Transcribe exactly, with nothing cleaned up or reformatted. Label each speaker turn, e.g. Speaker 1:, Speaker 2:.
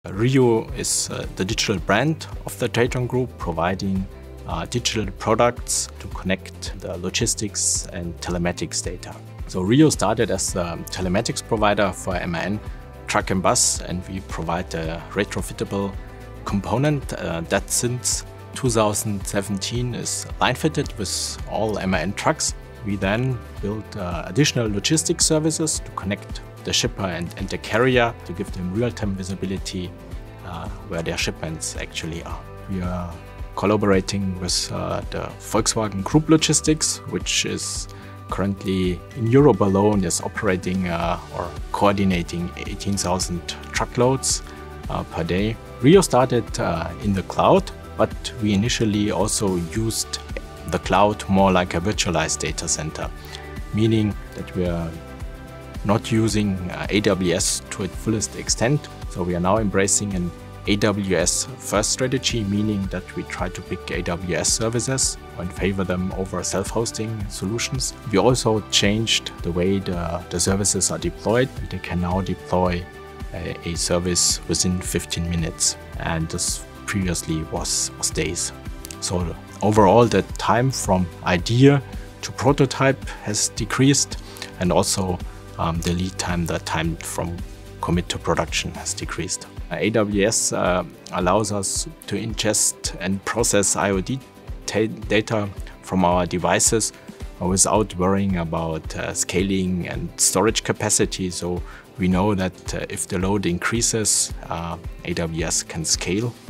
Speaker 1: Rio is uh, the digital brand of the TRATON Group, providing uh, digital products to connect the logistics and telematics data. So Rio started as a telematics provider for M A N truck and bus, and we provide a retrofittable component uh, that since two thousand seventeen is line-fitted with all M A N trucks. We then built uh, additional logistics services to connect the shipper and, and the carrier to give them real-time visibility uh, where their shipments actually are. We are collaborating with uh, the Volkswagen Group Logistics, which is currently in Europe alone is operating uh, or coordinating eighteen thousand truckloads uh, per day. Rio started uh, in the cloud, but we initially also used the cloud more like a virtualized data center, meaning that we are not using uh, A W S to its fullest extent. So we are now embracing an A W S first strategy, meaning that we try to pick A W S services and favor them over self-hosting solutions. We also changed the way the, the services are deployed. They can now deploy a, a service within fifteen minutes, and this previously was, was days. So overall, the time from idea to prototype has decreased, and also um, the lead time, the time from commit to production has decreased. Uh, A W S uh, allows us to ingest and process I O T data from our devices uh, without worrying about uh, scaling and storage capacity. So we know that uh, if the load increases, uh, A W S can scale